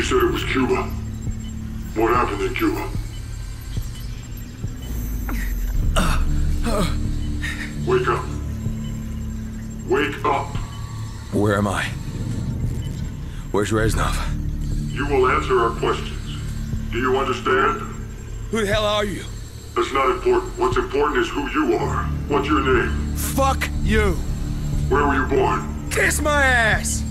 said it was Cuba. What happened in Cuba? Wake up. Wake up. Where am I? Where's Reznov? You will answer our questions. Do you understand? Who the hell are you? That's not important. What's important is who you are. What's your name? Fuck you! Where were you born? Kiss my ass!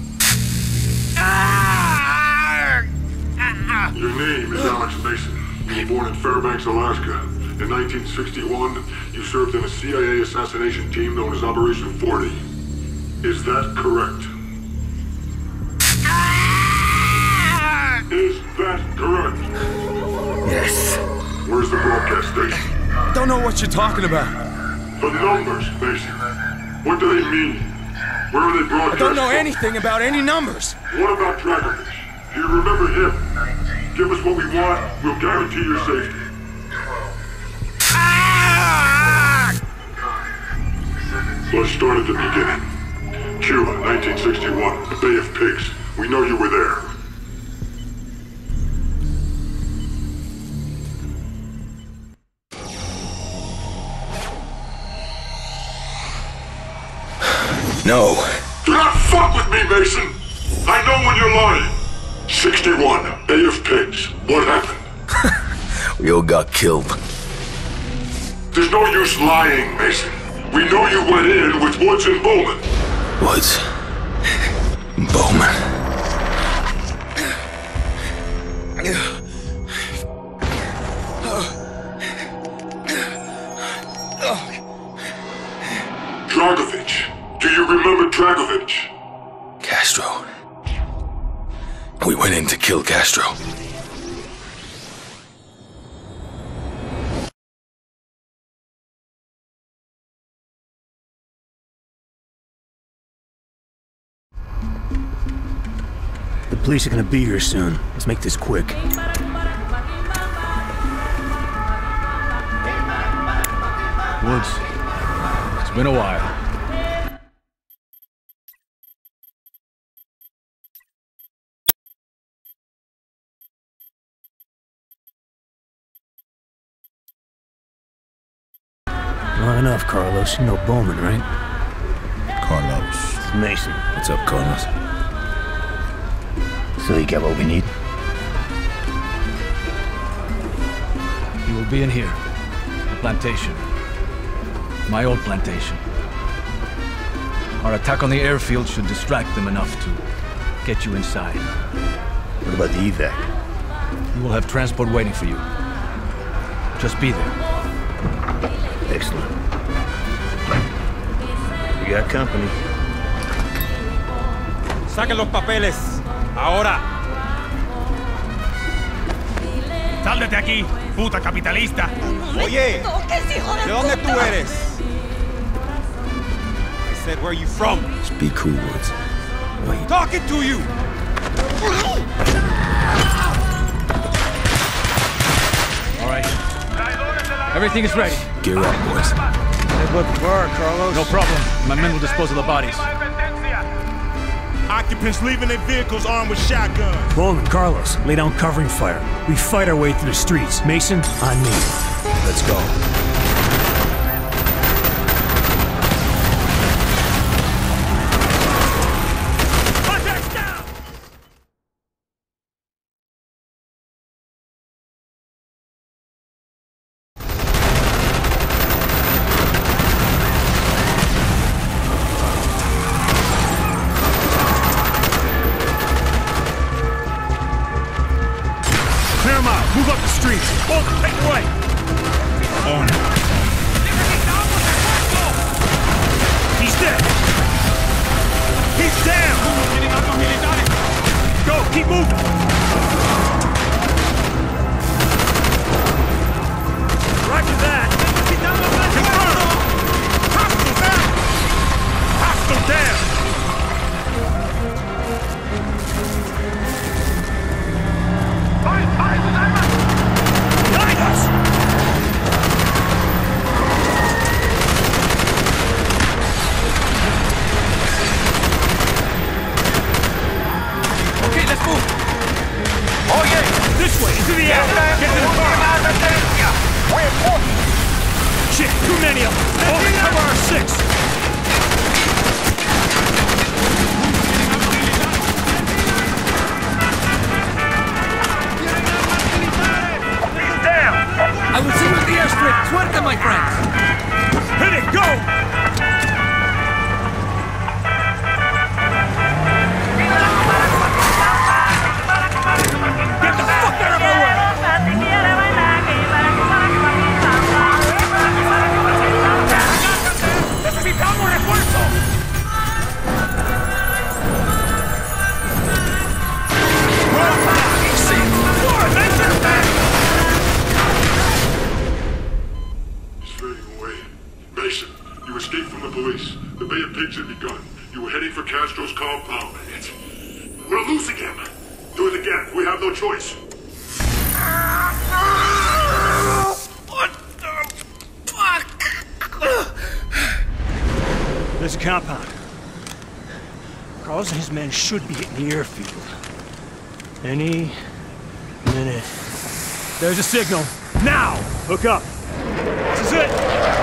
Your name is Alex Mason. You were born in Fairbanks, Alaska. In 1961, you served in a CIA assassination team known as Operation 40. Is that correct? Is that correct? Yes. Where's the broadcast station? I don't know what you're talking about. The numbers, Mason. What do they mean? Where are they I broadcast don't know from? anything about any numbers. What about Dragovich? Do you remember him? Give us what we want, we'll guarantee your safety. Let's start at the beginning. Cuba, 1961, the Bay of Pigs. We know you were there. No. Do not fuck with me, Mason! I know when you're lying! 61, Bay of Pigs. What happened? We all got killed. There's no use lying, Mason. We know you went in with Woods and Bowman. Woods. Bowman. Dragovich. Do you remember Dragovich? Castro. We went in to kill Castro. The police are gonna be here soon. Let's make this quick. Woods, it's been a while. Not enough, Carlos. You know Bowman, right? Carlos. It's Mason. What's up, Carlos? So you got what we need? He will be in here. The plantation. My old plantation. Our attack on the airfield should distract them enough to get you inside. What about the evac? You will have transport waiting for you. Just be there. Excellent. We got company. Saquen los papeles. Ahora. Sal de aquí, puta capitalista. Oye, ¿de dónde tú eres? I said, where are you from? Just be cool, Woods. Wait. Talking to you. All right. Everything is ready. Gear up, boys. What bar, Carlos? No problem. My men will dispose of the bodies. Occupants leaving their vehicles armed with shotguns. Bowman, Carlos, lay down covering fire. We fight our way through the streets. Mason, on me. Let's go. Move up the street. Hold it, take it away. On it. He's dead. He's down. Go, keep moving. Roger that. Confirm. Hostile down. Hostile down. Behind us! Okay, let's move. Shit, too many of them! Over cover our 6! I will see you at the airstrip! Suerte, my friends! Hit it, go! Get the fuck out of my way! ¡Necesitamos refuerzo! Mason, you escaped from the police. The Bay of Pigs had begun. You were heading for Castro's compound. We're losing him. Do it again. We have no choice. What the fuck? There's a compound. Carlos and his men should be in the airfield. Any minute. There's a signal. Now! Hook up. This is it!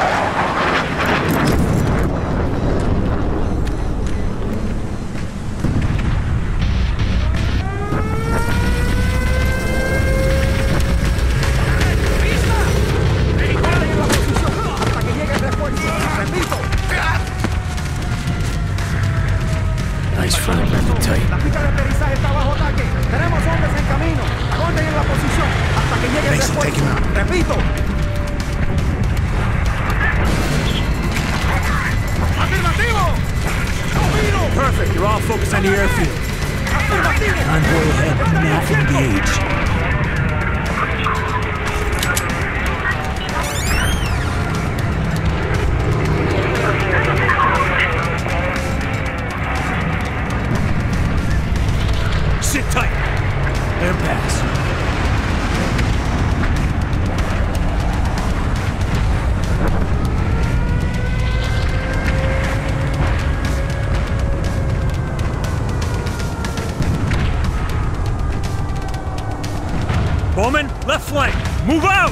Nice front and tight. La pista de aterrizaje está bajo ataque. Tenemos hombres en camino. Aguanten en la posición hasta que llegue el Mason, take him refuerzo. out. Repito. ¡Afirmativo! ¡Domino! Perfect, you're all focused on the airfield. ¡Afirmativo! Convoy ahead, do not engage. Sit tight. Air pass. Bowman, left flank. Move out!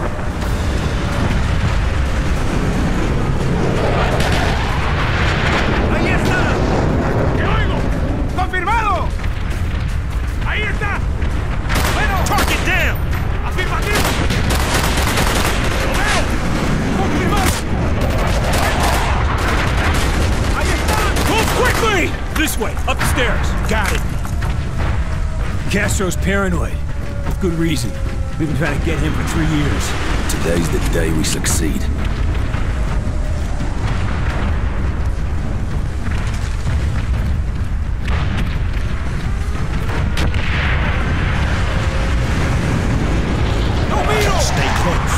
¡Ahí está! ¡Te oigo! ¡Confirmado! ¡Ahí está! ¡Bueno! Target down! ¡Afirmativo! ¡Lo veo! ¡Confirmado! ¡Ahí está! Move quickly! This way, up the stairs. Got it. Castro's paranoid. With good reason. We've been trying to get him for 3 years. Today's the day we succeed. Stay close.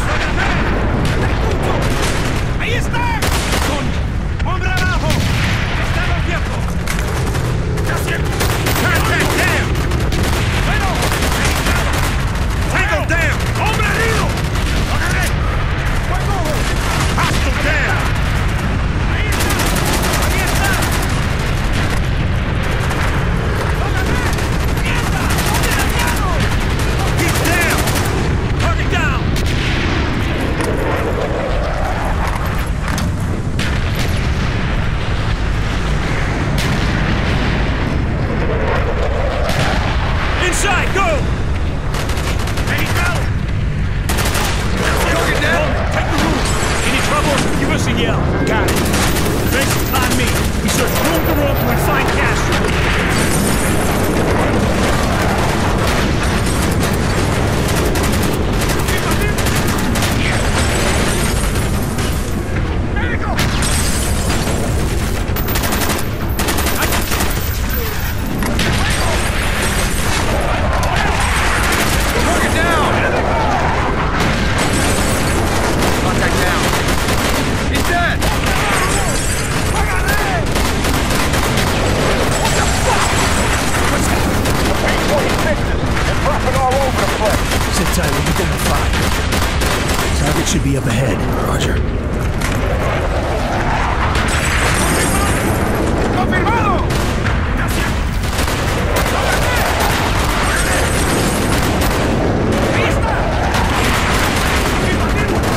¡Ahí está! ¡Hombre abajo! ¡Está los viejos! Contact down! ¡Bueno! Tango down! ¡Hombre herido! ¡Lo agarré! ¡Fuego! Hostile down! ¡Ahí está! ¡Ahí está! ¡Lo agarré! ¡Mierda! ¡Hombre He's down! Target down! Inside, go! ¡Medicado! Target down! Take the roof! Any trouble? Give us a yell. Got it. Mason, on me. We search room to room till we find Castro. ¡Target down! Contact down. He's dead! Sit tight, we'll be done in 5. Target should be up ahead. Roger. ¡Confirmado! ¡Ahí está! ¡Afirmativo!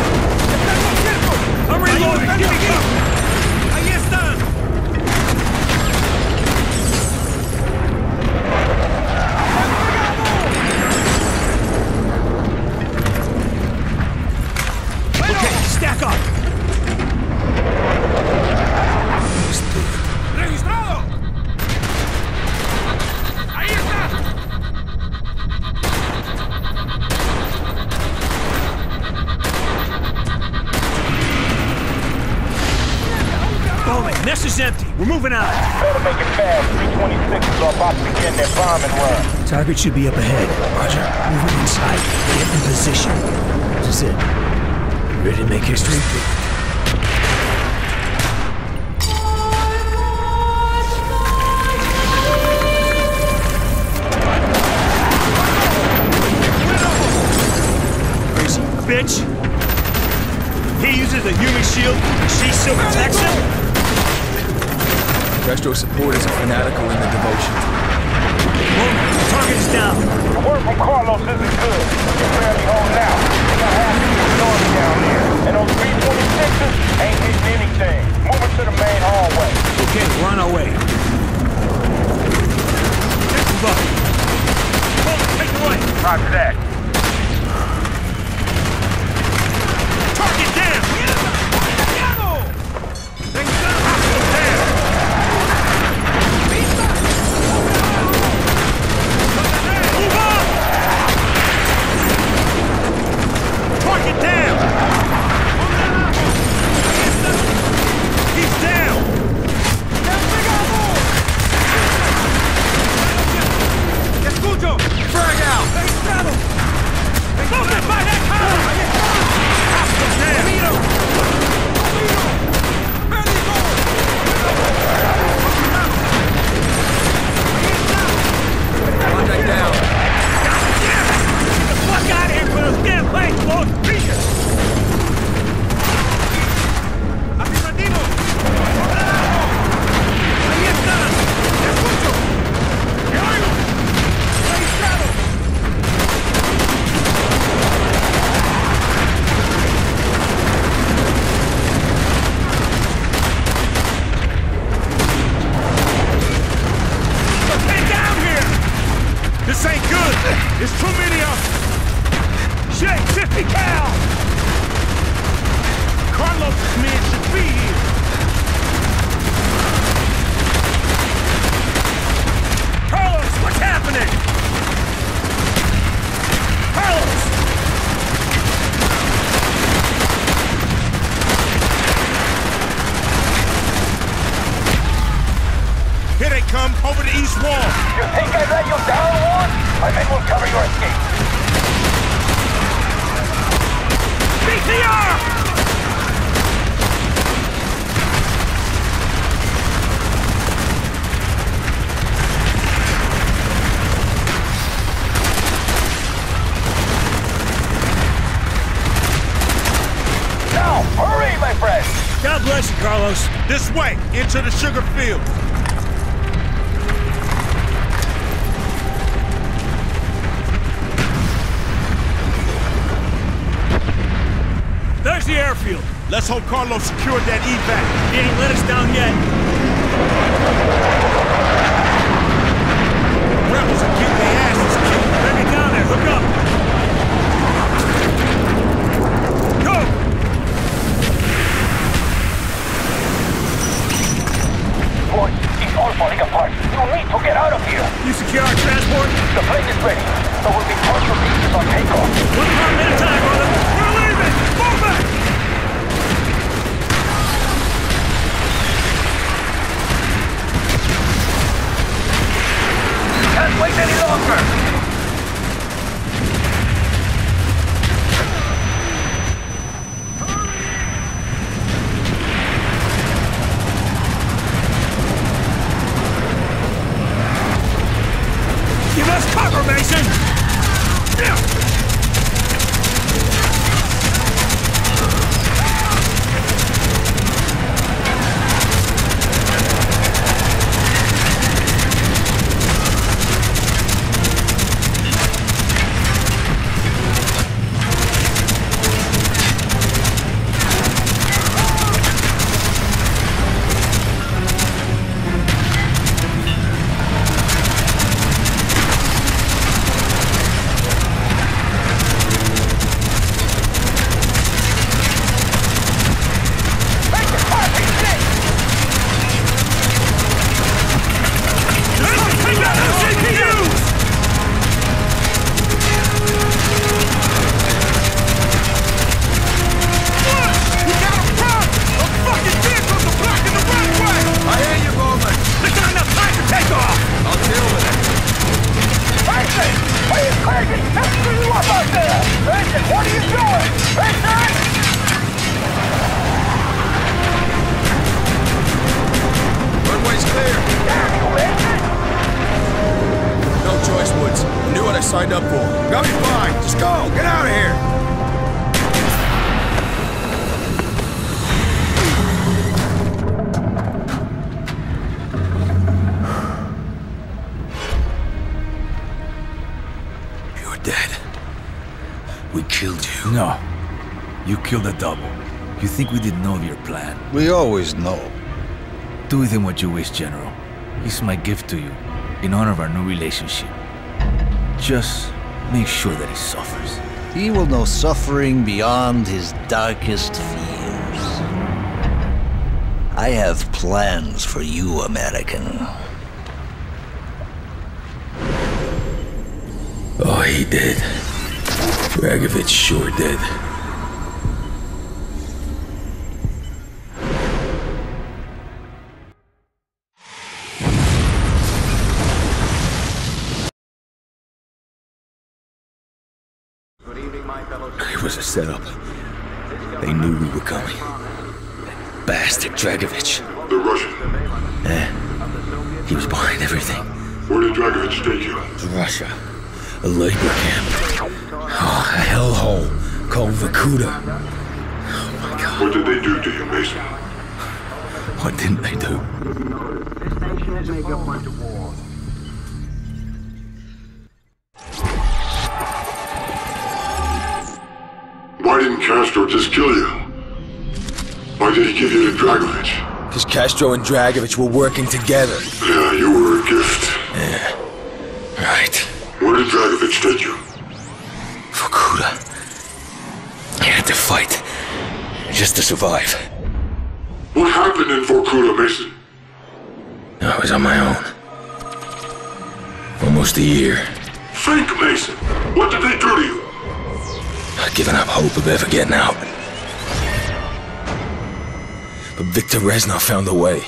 gas is empty. We're moving out. Better make it fast. 326s are about to begin their bombing run. Target should be up ahead. Roger. Moving inside. Get in position. This is it. Ready to make history? Crazy bitch. He uses a human shield, and she still protects him? Destro supporters are fanatical in their devotion. Well, target is down. The word from Carlos isn't good. You're barely holding out. They got half the storm down there. And those 326s ain't hitting anything. Moving to the main hallway. Okay, we're on our way. Move up. Hold, take the right. Roger that. Target down! Move up! Target down! He's down! Escucho! Frag out! Move it by that car! Contact down. Get the fuck out of here for those damn planes, boys! Beacon! ¡Afirmativo! ¡Ahí están! ¡Escucho! ¡Te oigo! ¡Registrado! This ain't good! There's too many of them! Shake, 50 cal! Carlos's men should be here! Carlos, what's happening? Carlos! Here they come, over the east wall! You think I let you down, Juan? My men will cover your escape. BTR! Now, hurry, my friend! God bless you, Carlos. This way, into the sugar field! There's the airfield. Let's hope Carlos secured that evac. He ain't let us down yet. Rebels are getting their asses kicked. Better get down there. Hook up. Go! Boy, it's all falling apart. You need to get out of here. You secure our transport? The plane is ready. There will be partial pieces on takeoff. One car at a time, brother. We're leaving! Move it! Can't wait any longer. killed you. No. You killed a double. You think we didn't know of your plan? We always know. Do with him what you wish, General. He's my gift to you, in honor of our new relationship. Just make sure that he suffers. He will know suffering beyond his darkest fears. I have plans for you, American. Oh, he did. Dragovich sure did. It was a setup. They knew we were coming. That bastard Dragovich. The Russian. He was behind everything. Where did Dragovich take you? Russia. A labor camp. Oh, a hellhole called Vorkuta. Oh my God. What did they do to you, Mason? What didn't they do? Why didn't Castro just kill you? Why did he give you to Dragovich? Because Castro and Dragovich were working together. Yeah, you were a gift. Yeah. Right. Where did Dragovich take you? Vorkuta. I had to fight. Just to survive. What happened in Vorkuta, Mason? I was on my own. Almost a year. Think, Mason. What did they do to you? I'd given up hope of ever getting out. But Viktor Reznov found a way.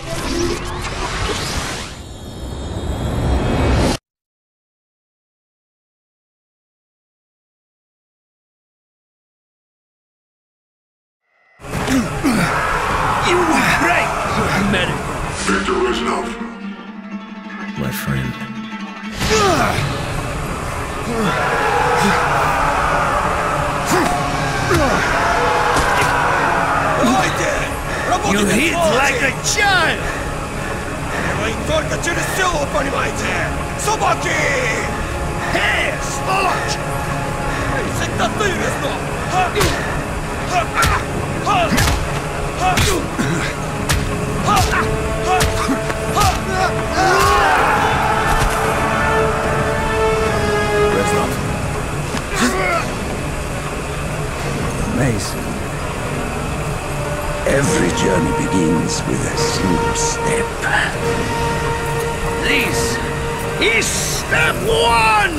You were great! Medic. Viktor Reznov. My friend. You hit like a child! Только через силу, понимаете? Собаки! Hey, сволочь! Всегда ты, Резнов! Mason. Every journey begins with a single step. This is step one!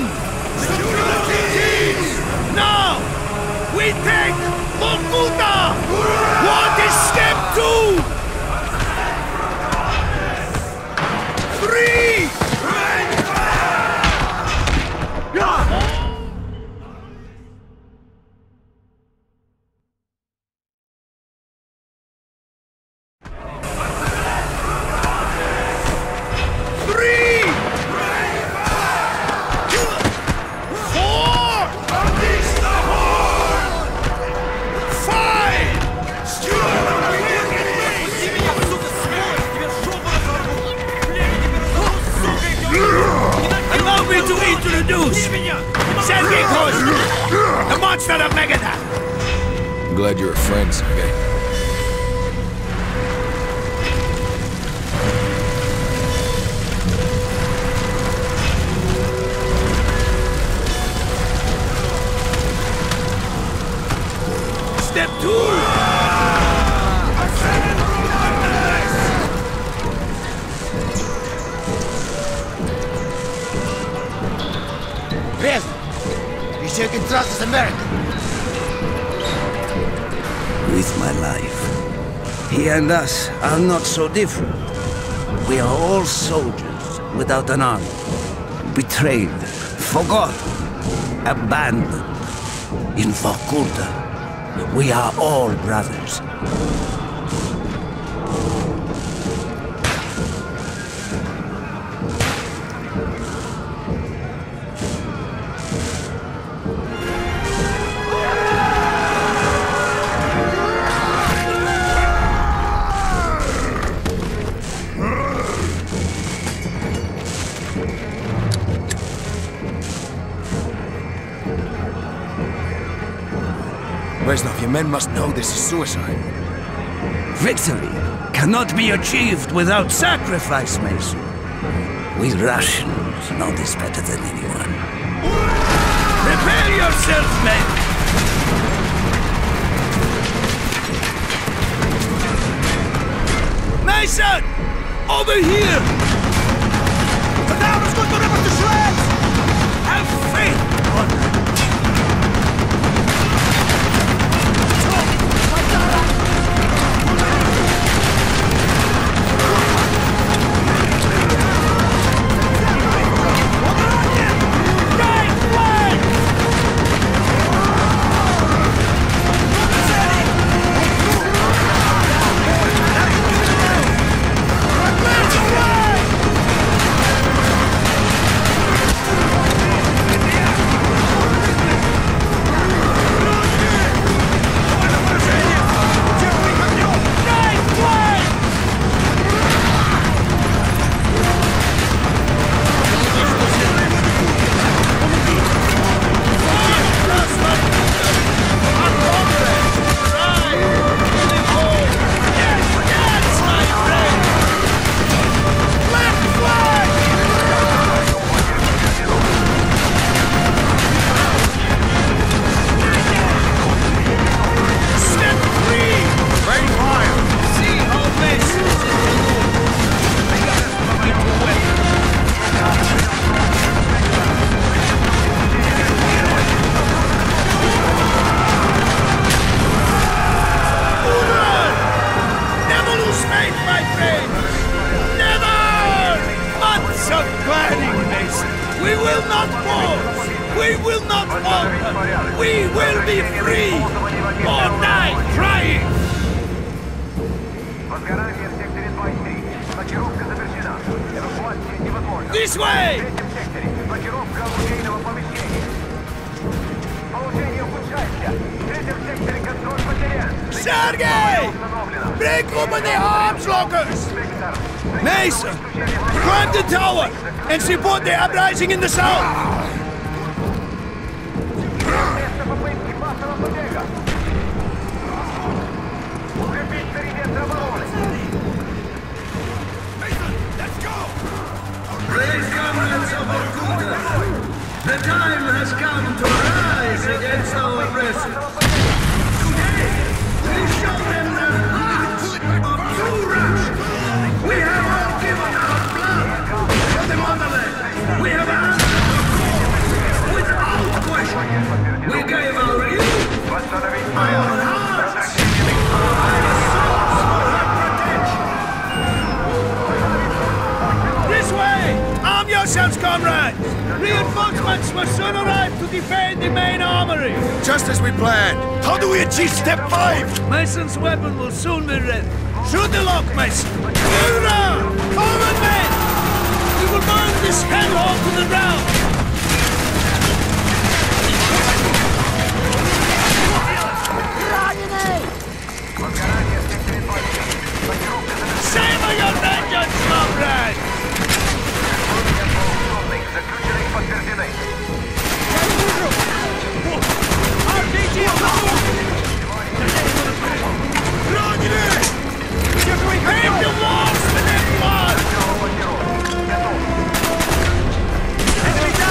Now, we take Vorkuta! What is step two? 3! Sergei Kozlov, the monster of Megadon! I'm glad you're a friend, Sergei. Step two! You sure can trust this American? With my life. He and us are not so different. We are all soldiers without an army. Betrayed, forgotten, abandoned. In Vorkuta, we are all brothers. Reznov, your men must know this is suicide. Victory cannot be achieved without sacrifice, Mason. We Russians know this better than anyone. Prepare yourselves, men! Mason! Over here! The town is going to rip us to shreds! Have faith, Conrad! This way! Sergei! Break open the arms lockers! Mason! Climb the tower and support the uprising in the south! Brave comrades of Vorkuta, the time has come to rise against our oppressors. Today, we show them the heart of true Russia. We have all given our blood for the motherland. We have answered without question. We gave our youth, our hearts, our souls for her protection. This way! Arm yourselves, comrades! Reinforcements will soon arrive to defend the main armory! Just as we planned. How do we achieve step 5? Mason's weapon will soon be ready. Shoot the lock, Mason! Hoorah! Forward, men! We will burn this hellhole to the ground! Savor your vengeance, comrades! Pave the walls with their blood! Enemy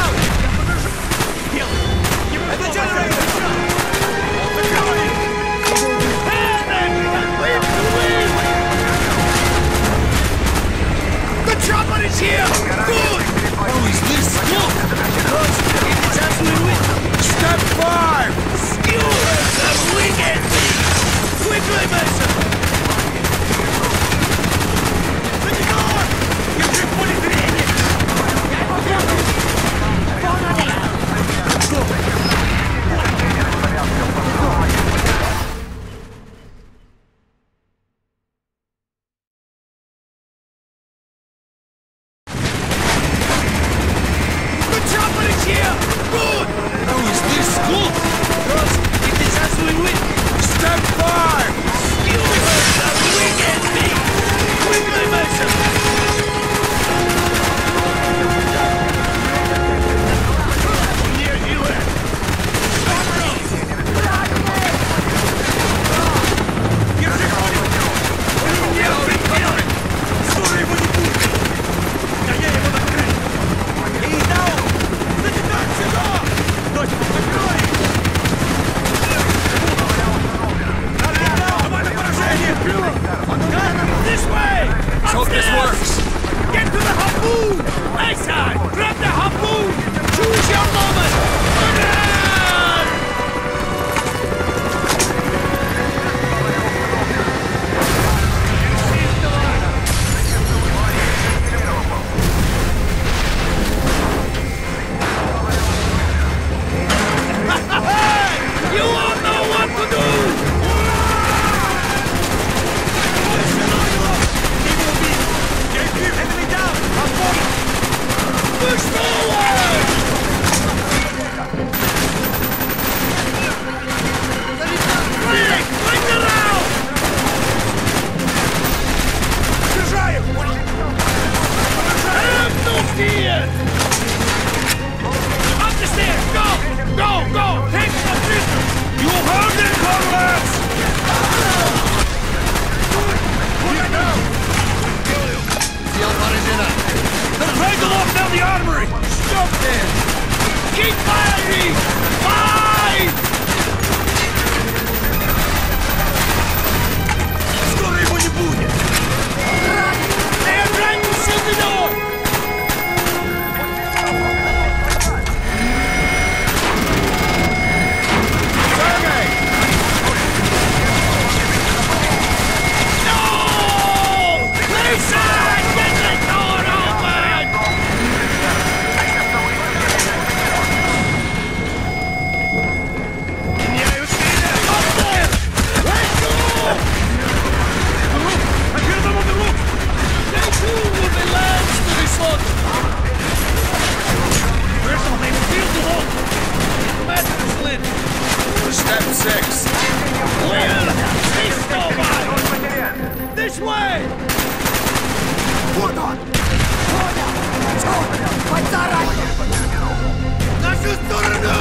Нашу сторону!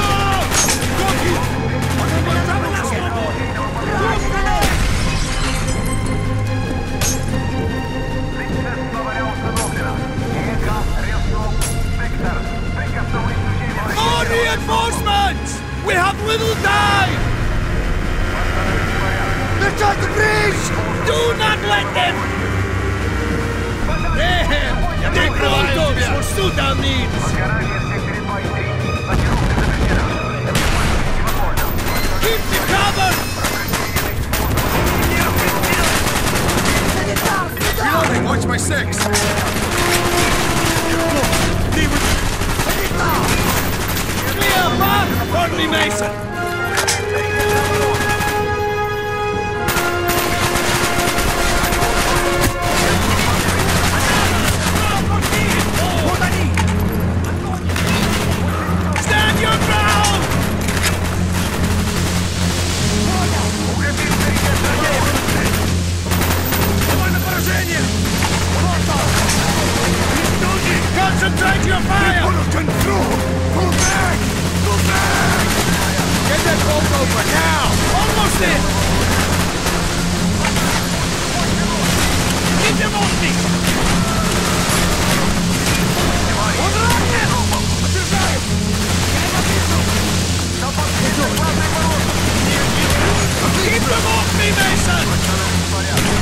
More reinforcements! We have little time! They're at the bridge! Do not let them! There! Take pronto for suit-down needs! Keep the cover! Reloading, watch my six! Clear path for me, Mason! Stand your ground! Concentrate your fire! Pull back! Pull back! Get that bolt open now! Almost in! Keep them on me! Keep them off me, Mason!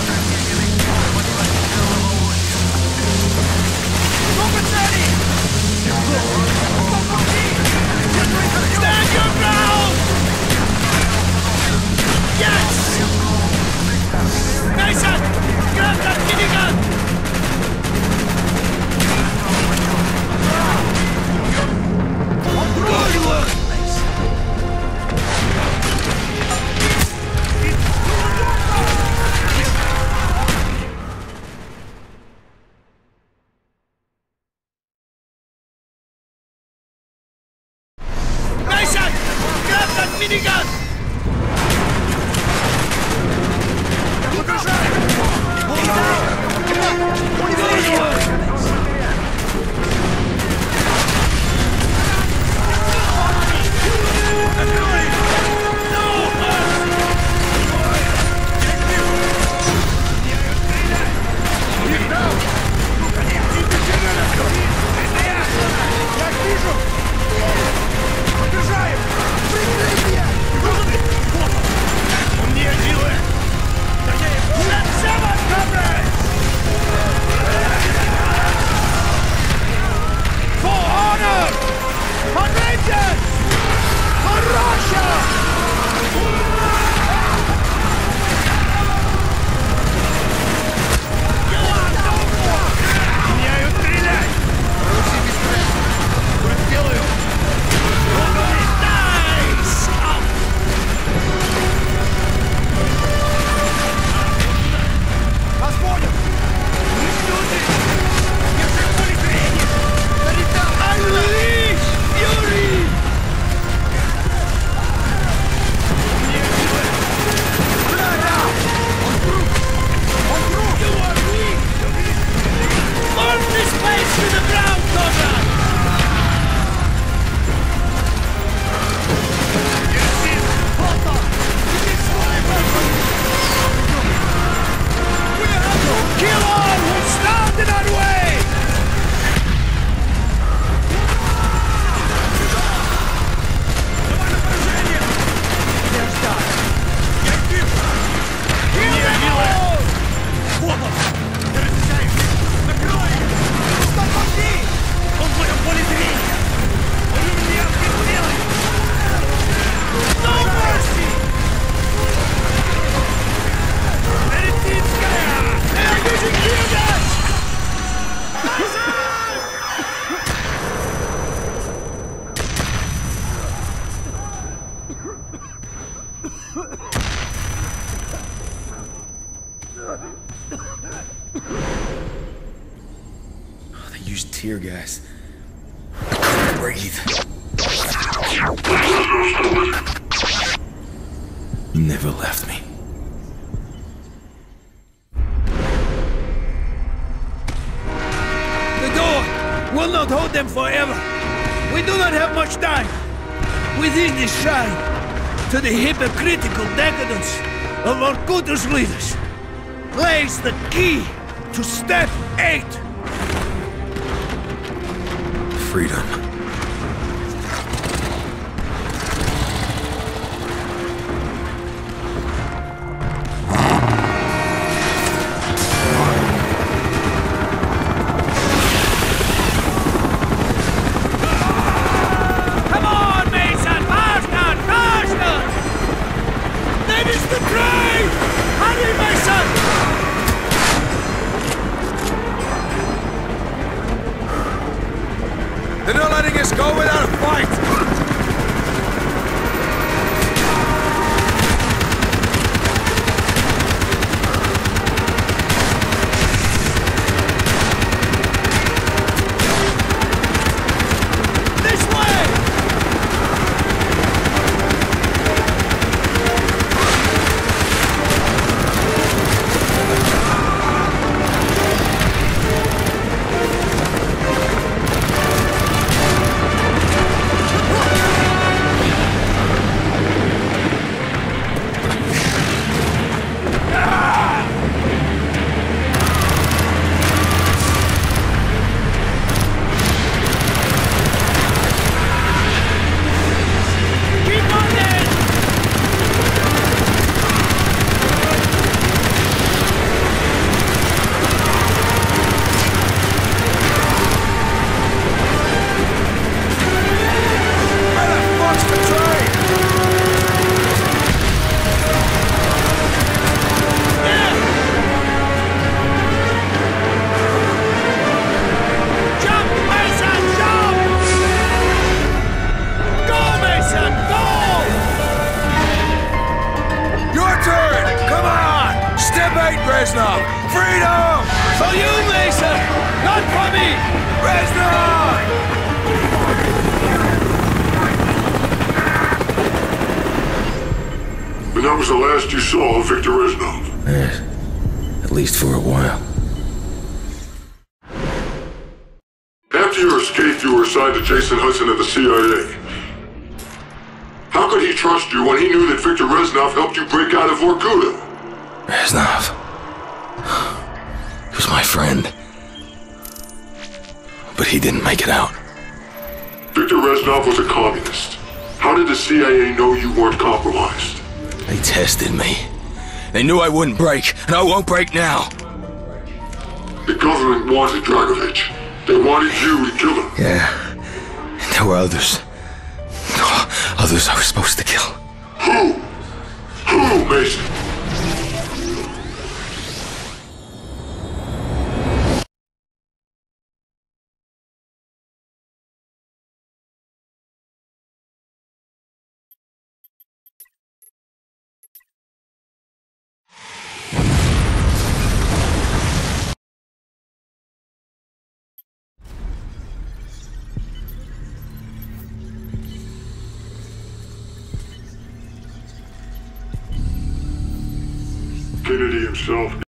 Stand your ground! Yes! Mason! Grab that minigun! Good work, Mason! Grab that minigun! They used tear gas. I couldn't breathe. Never left me. The door will not hold them forever. We do not have much time. Within this shrine, to the hypocritical decadence of Vorkuter's leaders, lays the key to Step 8. Freedom. They're not letting us go without a fight! This way! Reznov! Freedom! For you, Mason! Not for me! Reznov! And that was the last you saw of Victor Reznov? Yes. At least for a while. After your escape, you were assigned to Jason Hudson at the CIA. How could he trust you when he knew that Victor Reznov helped you break out of Vorkuta? Reznov. He was my friend. But he didn't make it out. Victor Reznov was a communist. How did the CIA know you weren't compromised? They tested me. They knew I wouldn't break, and I won't break now. The government wanted Dragovich. They wanted you to kill him. Yeah. And there were others. Others I was supposed to kill. Who? Who, Mason? Kennedy himself